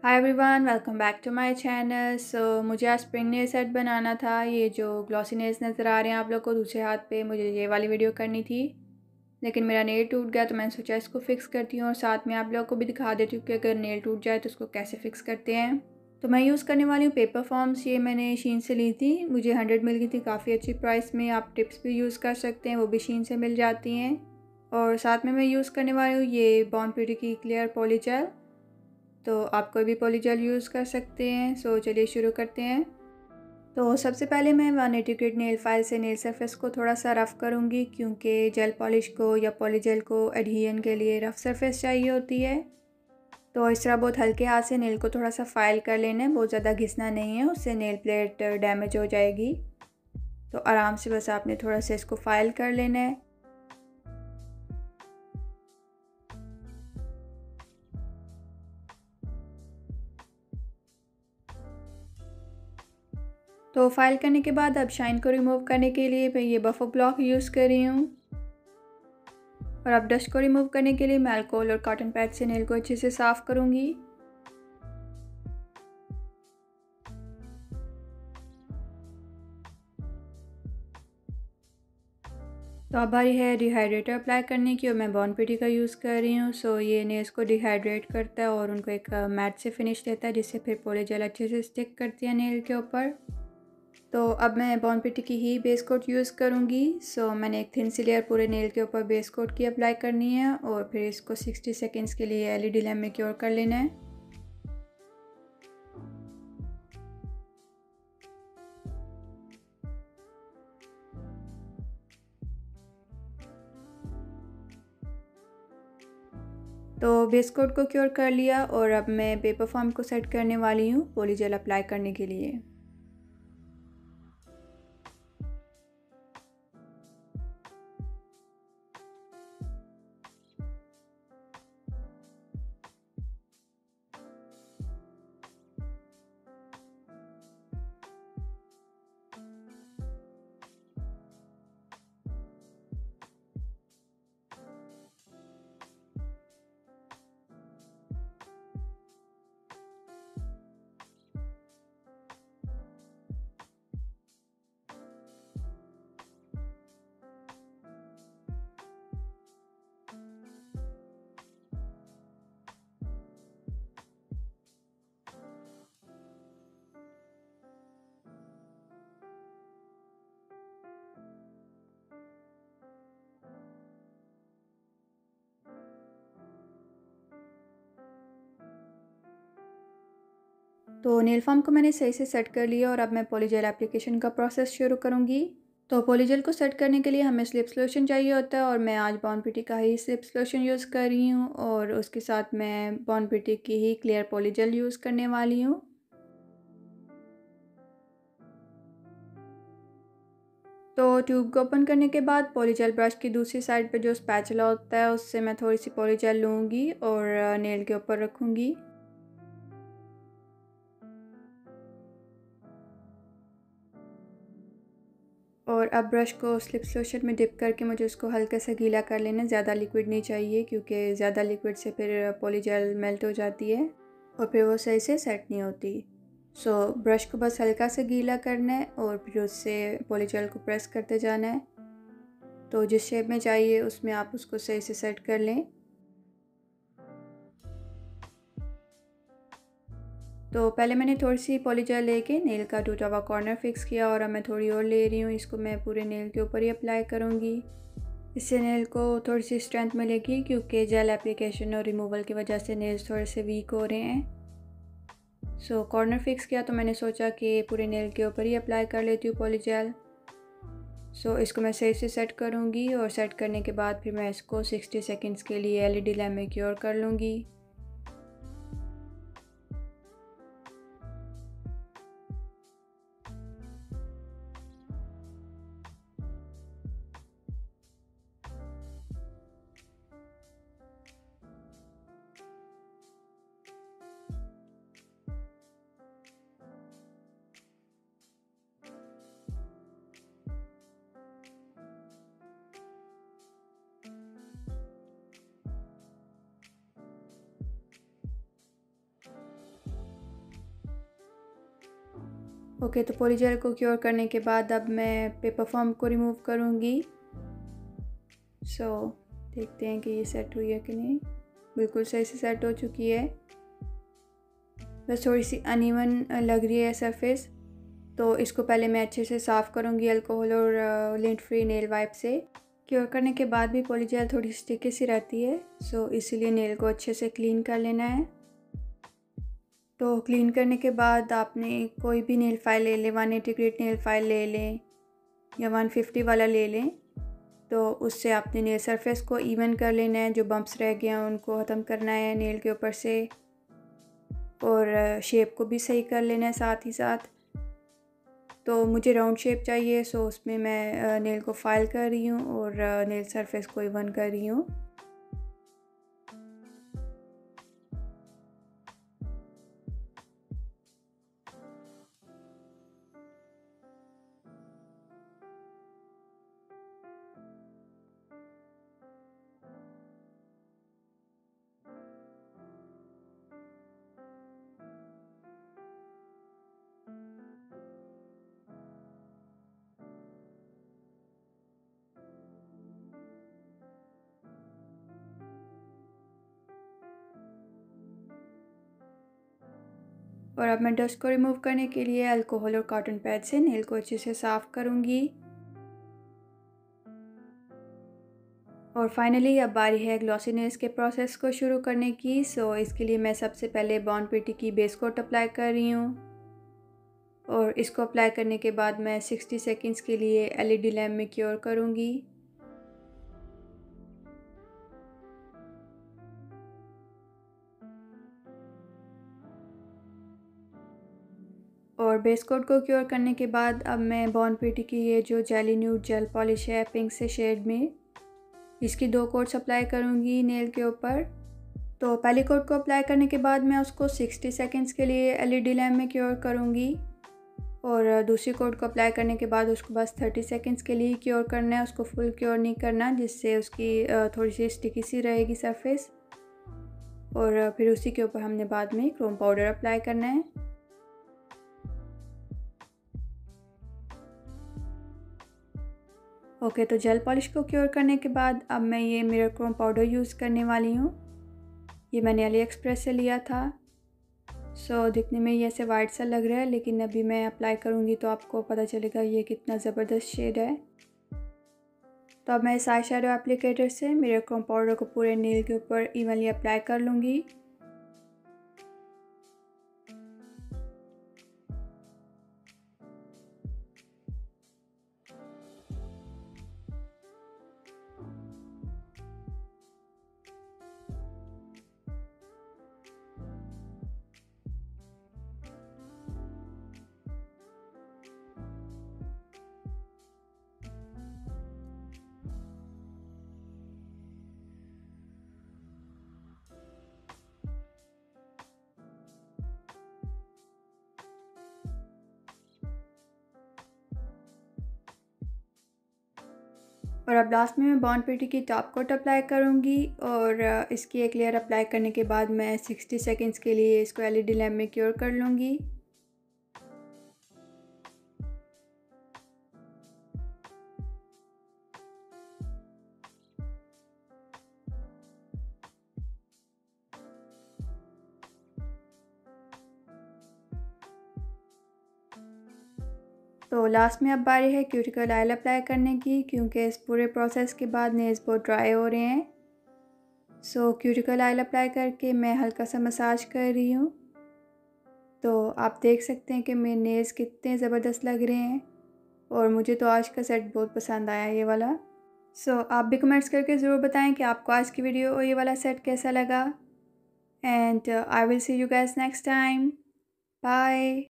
Hi everyone, welcome back to my channel. मुझे आज spring nail set बनाना था। ये जो ग्लॉसी नेल्स नज़र आ रहे हैं आप लोग को दूसरे हाथ पे, मुझे ये वाली वीडियो करनी थी, लेकिन मेरा नेल टूट गया तो मैंने सोचा इसको फ़िक्स करती हूँ और साथ में आप लोग को भी दिखा देती हूँ कि अगर नेल टूट जाए तो उसको कैसे फ़िक्स करते हैं। तो मैं यूज़ करने वाली हूँ पेपर फॉर्म्स। ये मैंने शीन से ली थी, मुझे 100 मिल गई थी काफ़ी अच्छी प्राइस में। आप टिप्स भी यूज़ कर सकते हैं, वो भी शीन से मिल जाती हैं। और साथ में मैं यूज़ करने वाली हूँ ये बॉर्न ब्यूटी की क्लियर पॉलीजेल। तो आप कोई भी पॉलीजेल यूज़ कर सकते हैं। चलिए शुरू करते हैं। तो सबसे पहले मैं 180 ग्रेड नेल फाइल से नेल सरफेस को थोड़ा सा रफ़ करूँगी, क्योंकि जेल पॉलिश को या पॉलीजेल को एडहियन के लिए रफ़ सरफेस चाहिए होती है। तो इस तरह बहुत हल्के हाथ से नेल को थोड़ा सा फाइल कर लेना है, बहुत ज़्यादा घिसना नहीं है, उससे नेल प्लेट डैमेज हो जाएगी। तो आराम से बस आपने थोड़ा सा इसको फाइल कर लेना है। तो फाइल करने के बाद अब शाइन को रिमूव करने के लिए मैं ये बफर ब्लॉक यूज़ कर रही हूँ। और अब डस्ट को रिमूव करने के लिए मैं अल्कोहल और कॉटन पैड से नेल को अच्छे से साफ़ करूँगी। तो अब बारी है डिहाइड्रेटर अप्लाई करने की, और मैं बॉर्न ब्यूटी का यूज़ कर रही हूँ। ये नेल्स को डिहाइड्रेट करता है और उनको एक मैट से फिनिश देता है, जिससे फिर पॉलीजेल अच्छे से स्टिक करती है नेल के ऊपर। तो अब मैं बॉर्न ब्यूटी की ही बेस कोट यूज़ करूँगी। मैंने एक थिन सी लेयर पूरे नेल के ऊपर बेस कोट की अप्लाई करनी है और फिर इसको 60 सेकेंड्स के लिए एलईडी लैम्प में क्योर कर लेना है। तो बेस कोट को क्योर कर लिया और अब मैं पेपर फॉर्म को सेट करने वाली हूँ पॉलीजेल अप्लाई करने के लिए। तो नेल फॉर्म को मैंने सही से सेट कर लिया और अब मैं पॉलीजेल एप्लीकेशन का प्रोसेस शुरू करूँगी। तो पॉलीजेल को सेट करने के लिए हमें स्लिप लोशन चाहिए होता है, और मैं आज बॉर्न ब्यूटी का ही स्लिप लोशन यूज़ कर रही हूँ और उसके साथ मैं बॉर्न ब्यूटी की ही क्लियर पॉलीजेल यूज़ करने वाली हूँ। तो ट्यूब को ओपन करने के बाद पॉलीजेल ब्रश की दूसरी साइड पे जो स्पैचुला होता है उससे मैं थोड़ी सी पॉलीजेल लूँगी और नेल के ऊपर रखूँगी। और अब ब्रश को स्लिप लोशन में डिप करके मुझे उसको हल्का सा गीला कर लेना है। ज़्यादा लिक्विड नहीं चाहिए, क्योंकि ज़्यादा लिक्विड से फिर पॉलीजेल मेल्ट हो जाती है और फिर वो सही से सेट नहीं होती। ब्रश को बस हल्का सा गीला करना है और फिर उससे पॉलीजेल को प्रेस करते जाना है। तो जिस शेप में चाहिए उसमें आप उसको सही से सेट कर लें। तो पहले मैंने थोड़ी सी पॉलीजेल लेके नेल का टूटा हुआ कॉर्नर फिक्स किया और अब मैं थोड़ी और ले रही हूँ। इसको मैं पूरे नेल के ऊपर ही अप्लाई करूँगी। इससे नेल को थोड़ी सी स्ट्रेंथ मिलेगी, क्योंकि जेल एप्लीकेशन और रिमूवल की वजह से नेल्स थोड़े से वीक हो रहे हैं। कॉर्नर फिक्स किया तो मैंने सोचा कि पूरे नेल के ऊपर ही अप्लाई कर लेती हूँ पॉलीजेल। इसको मैं सही से सेट करूँगी और सेट करने के बाद फिर मैं इसको 60 सेकेंड्स के लिए एलईडी लैम्प में क्योर कर लूँगी। ओके, तो पॉलीजेल को क्योर करने के बाद अब मैं पेपर फॉर्म को रिमूव करूँगी। देखते हैं कि ये सेट हुई है कि नहीं। बिल्कुल सही से सेट हो चुकी है, बस थोड़ी सी अनइवन लग रही है सरफेस। तो इसको पहले मैं अच्छे से साफ़ करूँगी अल्कोहल और लिंट फ्री नेल वाइप से। क्योर करने के बाद भी पॉलीजेल थोड़ी स्टिकी सी रहती है, इसीलिए नेल को अच्छे से क्लीन कर लेना है। तो क्लीन करने के बाद आपने कोई भी नेल फाइल ले लें, 180 ग्रेड नेल फाइल ले लें या 150 वाला ले लें। तो उससे आपने नेल सरफेस को इवन कर लेना है, जो बम्प्स रह गए हैं उनको ख़त्म करना है नेल के ऊपर से, और शेप को भी सही कर लेना है साथ ही साथ। तो मुझे राउंड शेप चाहिए, उसमें मैं नेल को फाइल कर रही हूँ और नेल सरफेस को इवन कर रही हूँ। और अब मैं डस्ट को रिमूव करने के लिए अल्कोहल और कॉटन पैड से नेल को अच्छे से साफ़ करूँगी। और फाइनली अब बारी है ग्लॉसी नेल्स के प्रोसेस को शुरू करने की। इसके लिए मैं सबसे पहले बॉन्ड पेटी की बेस कोट अप्लाई कर रही हूँ, और इसको अप्लाई करने के बाद मैं 60 सेकंड्स के लिए एलईडी लैम्प में क्योर करूँगी। और बेस कोट को क्योर करने के बाद अब मैं बॉन्ड पेटी की ये जो जेली न्यूड जेल पॉलिश है पिंक से शेड में, इसकी 2 कोट्स अप्लाई करूँगी नेल के ऊपर। तो पहली कोट को अप्लाई करने के बाद मैं उसको 60 सेकंड्स के लिए एलईडी लैम्प में क्योर करूँगी, और दूसरी कोट को अप्लाई करने के बाद उसको बस 30 सेकंड्स के लिए क्योर करना है, उसको फुल क्योर नहीं करना, जिससे उसकी थोड़ी सी स्टिकी सी रहेगी सरफेस। और फिर उसी के ऊपर हमने बाद में क्रोम पाउडर अप्लाई करना है। ओके, तो जेल पॉलिश को क्योर करने के बाद अब मैं ये मिरर क्रोम पाउडर यूज़ करने वाली हूँ। ये मैंने अली एक्सप्रेस से लिया था। दिखने में ये ऐसे वाइट सा लग रहा है, लेकिन अभी मैं अप्लाई करूँगी तो आपको पता चलेगा ये कितना ज़बरदस्त शेड है। तो अब मैं इस आई शैडो एप्लीकेटर से मिरर क्रोम पाउडर को पूरे नेल के ऊपर इवनली अप्लाई कर लूँगी। और अब लास्ट में मैं बॉन्ड पेटी की टॉप कोट अप्लाई करूँगी, और इसकी एक लेयर अप्लाई करने के बाद मैं 60 सेकंड्स के लिए इसको एलईडी लैम्प में क्योर कर लूँगी। तो लास्ट में अब बारी है क्यूटिकल ऑयल अप्लाई करने की, क्योंकि इस पूरे प्रोसेस के बाद नेल्स बहुत ड्राई हो रहे हैं। क्यूटिकल ऑयल अप्लाई करके मैं हल्का सा मसाज कर रही हूँ। तो आप देख सकते हैं कि मेरे नेल्स कितने ज़बरदस्त लग रहे हैं, और मुझे तो आज का सेट बहुत पसंद आया ये वाला। आप भी कमेंट्स करके ज़रूर बताएं कि आपको आज की वीडियो और ये वाला सेट कैसा लगा। And I will see you guys next time. Bye.